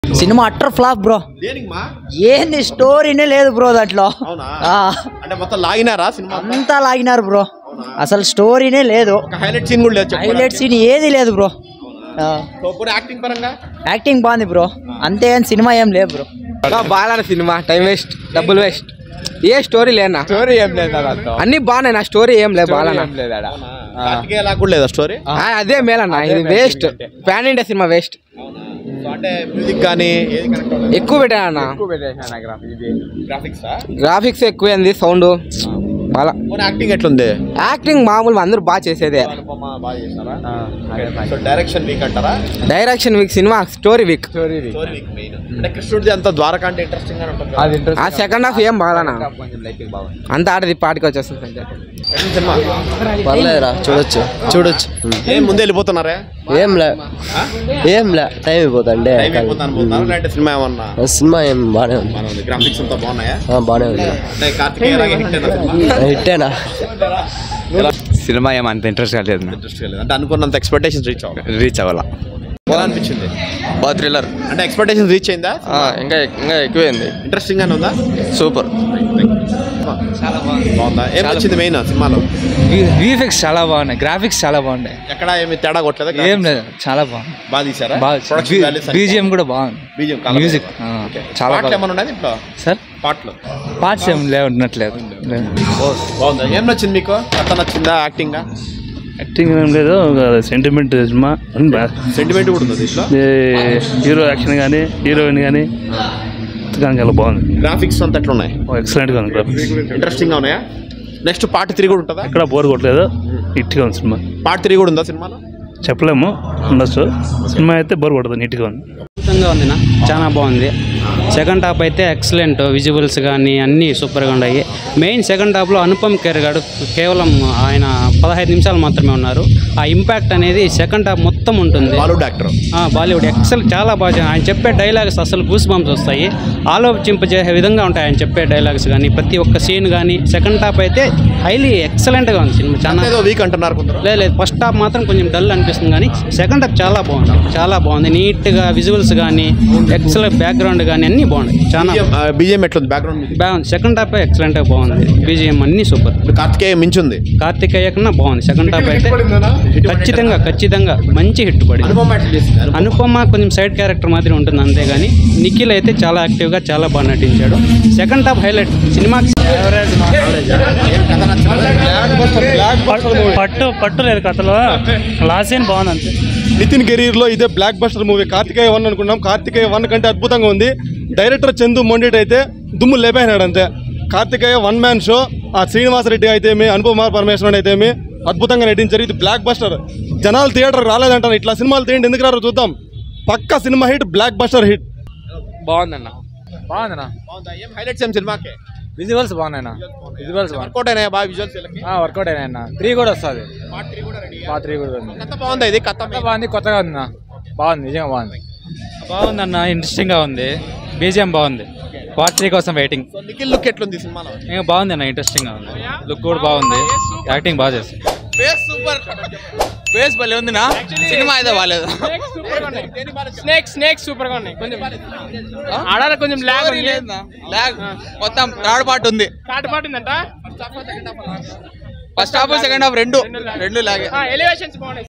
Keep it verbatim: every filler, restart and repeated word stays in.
Cinema utter flop bro. ఏంది స్టోరీనే లేదు bro దాంట్లో. అంతా లాగినారు బ్రో, అసలు స్టోరీనే లేదు. హైలైట్ సీన్ ఏది లేదు బ్రో. యాక్టింగ్ బాగుంది బ్రో, అంతే కానీ సినిమా ఏం లేదు బ్రో. బాగా సినిమా టైం వేస్ట్, డబ్బులు వేస్ట్. ఏ స్టోరీ లేనా? స్టోరీ ఏం లేదు, అన్ని బాగున్నాయి. నా స్టోరీ ఏం లేదు, బాగా లేదా స్టోరీ. అదే మేలన్నా, ఇది waste. Pan India cinema waste. ఎక్కువ పెట్టానన్నా, గ్రాఫిక్స్ ఎక్కువైంది, సౌండ్ బాగా. యాక్టింగ్ ఎట్లుంది? యాక్టింగ్ మామూలు, అందరూ బాగా చేసేదే. డైరెక్షన్ వీక్ అంటారా? Direction weak, cinema story weak. ఆ సెకండ్ హాఫ్ ఏం బాగానా, అంత ఆడది పాటికి వచ్చేస్తుంది. పర్లేదురా, చూడొచ్చు చూడొచ్చు. ఏం ముందే వెళ్ళిపోతున్నారా? ఏం లే ఏం లే టైం అయిపోతుండే. సినిమా ఏమన్నా? సినిమా ఏం బాగానే ఉంది, గ్రాఫిక్స్ అంతా బాగున్నాయా? బాగానే ఉంది. హిట్టేనా? సినిమా ఏమంత ఇంట్రెస్ట్ కాలేదు, అంటే అనుకున్నంత ఎక్స్పెక్టేషన్స్ రీచ్ రీచ్ అవ్వాల. బాగా అనిపించింది, బాగా థ్రిల్లర్. అంటే ఎక్స్పెక్టేషన్ రీచ్ అయిందా? ఇంకా ఇంకా ఎక్కువైంది. ఇంట్రెస్టింగ్ గానే ఉందా? సూపర్. బాగుందా? ఏం వచ్చింది మెయిన్ సినిమాలో? విఎఫ్ఎక్స్ చాలా బాగున్నాయి, గ్రాఫిక్స్ చాలా బాగున్నాయి. ఎక్కడ ఏమి తేడా కొట్టలేదు? ఏం లేదు, చాలా బాగుంది. బాగా తీసారా? బీజిఎం కూడా బాగుంది, మ్యూజిక్ చాలా బాగుంది. సార్ పాటలు పార్ట్స్ ఏం లేవున్నట్లేదు. బాగుందా? ఏం నచ్చింది మీకు? కథ నచ్చిందా? యాక్టింగ్ యాక్టింగ్ ఏం లేదు, సెంటిమెంట్ సినిమా. సెంటిమెంట్ కూడా ఉంది దీంట్లో. హీరో యాక్షన్ కానీ, హీరోయిన్ కానీ చాలా బాగుంది. గ్రాఫిక్స్ అంతా ఎట్లా ఉన్నాయి? ఎక్సలెంట్ గా ఉంది, గ్రాఫిక్స్ ఇంట్రెస్టింగ్ గా ఉన్నాయా? నెక్స్ట్ పార్ట్ త్రీ కూడా ఉంటుందా? ఎక్కడ బోర్ కొట్టలేదు, నీట్గా ఉంది సినిమా. పార్ట్ త్రీ కూడా ఉందా సినిమాలో? చెప్పలేము, ఉండొచ్చు. సినిమా అయితే బోర్ కొట్టదు, నీట్గా ఉంది. అద్భుతంగా ఉంది నా, చాలా బాగుంది. సెకండ్ హాఫ్ అయితే ఎక్సలెంట్, విజువల్స్ కానీ అన్నీ సూపర్గా ఉన్నాయి. మెయిన్ సెకండ్ హాఫ్లో అనుపమ్ ఖేర్ గారు కేవలం ఆయన పదహైదు నిమిషాలు మాత్రమే ఉన్నారు. ఆ ఇంపాక్ట్ అనేది సెకండ్ హాఫ్ మొత్తం ఉంటుంది. బాలీవుడ్ యాక్టర్, బాలీవుడ్ ఎక్సల్ చాలా బాగా. ఆయన చెప్పే డైలాగ్స్ అసలు గూస్ బంప్స్ వస్తాయి, ఆలోచింపజేసే విధంగా ఉంటాయి ఆయన చెప్పే డైలాగ్స్ కానీ, ప్రతి ఒక్క సీన్ కానీ. సెకండ్ హాఫ్ అయితే హైలీ ఎక్సలెంట్గా ఉంది సినిమా. చాలా వీక్ అంటున్నారు లేదు లేదు, ఫస్ట్ హాఫ్ మాత్రం కొంచెం డల్ అనిపిస్తుంది కానీ సెకండ్ హాఫ్ చాలా బాగుంది, చాలా బాగుంది. నీట్గా విజువల్స్ కానీ, ఎక్సలెంట్ బ్యాక్గ్రౌండ్ కానీ అన్నీ బాగున్నాయి. చాలా బీజిఎం ఎట్లుంది? బ్యాక్గ్రౌండ్ బాగుంది. సెకండ్ హాఫ్ ఎక్సలెంట్గా బాగుంది, బీజిఎం అన్నీ సూపర్. కార్తికేయ మించుంది, కార్తికేయ కన్నా బాగుంది. సెకండ్ హాఫ్ అయితే ఖచ్చితంగా ఖచ్చితంగా మంచి హిట్ పడింది. అనుపమ కొంచెం సైడ్ క్యారెక్టర్ మాదిరి ఉంటుంది అంతేగాని, నిఖిల్ అయితే చాలా యాక్టివ్గా చాలా బాగా నటించాడు. Second half highlight. సినిమా పట్టు పట్టు లేదు కథలో, లాస్ట్ సీన్ బాగుంది అంతే. నితిన్ కెరీర్ లో ఇదే blockbuster movie Karthikeya one అనుకున్నాం. కార్తికేయ వన్ కంటే అద్భుతంగా ఉంది. డైరెక్టర్ చందు మొండేట్ అయితే దుమ్ము లేపేసినాడు అంతే. Karthikeya one man show. ఆ శ్రీనివాసరెడ్డి అయితేమి, అనుపమ పరమేశ్వరన్ అయితేమి అద్భుతంగా నటించారు. ఇది బ్లాక్ బస్టర్. జనాలు థియేటర్ రాలేదంటాను, ఇట్లా సినిమాలు తీయండి, ఎందుకు రారో చూద్దాం. పక్క సినిమా హిట్, బ్లాక్ బస్టర్ హిట్. బాగుందన్న, బాగుందన్న. హైలైట్స్ ఏం సినిమాకి? విజువల్స్ బాగున్నాయన్నా, విజువల్స్ వర్కౌట్ అయినాయా బాగా? Visuals work out అయినాయన్న. త్రీ కూడా వస్తుంది, పార్ట్ త్రీ కూడా ఉంది. కథ బాగుంది, ఇది కథ బాగుంది, కొత్తగా ఉందన్న, బాగుంది, నిజంగా బాగుంది. బాగుందన్న, ఇంట్రెస్టింగ్ గా ఉంది, బీజిఎం బాగుంది. పార్ట్ త్రీ కోసం వెయిటింగ్. నిఖిల్ లుక్ ఎట్లుంది సినిమాలో? ఇంకా బాగుంది అన్న, ఇంట్రెస్టింగ్ గా ఉంది, లుక్ కూడా బాగుంది, యాక్టింగ్ బాగా చేస్తుంది. బేస్ భలే ఉంది నా, సినిమా అయితే బాగాలేదు. స్నేక్ స్నేక్ సూపర్ గా ఉన్నాయి. కొంచెం ఆడాలి, కొంచెం లాగ్ లాగ్ మొత్తం. థర్డ్ పార్ట్ ఉంది, థర్డ్ పార్ట్ ఉందంట. ఫస్ట్ హాఫ్ సెకండ్ హాఫ్ రెండు రెండు లాగే. ఎలివేషన్స్ బాగున్నాయి.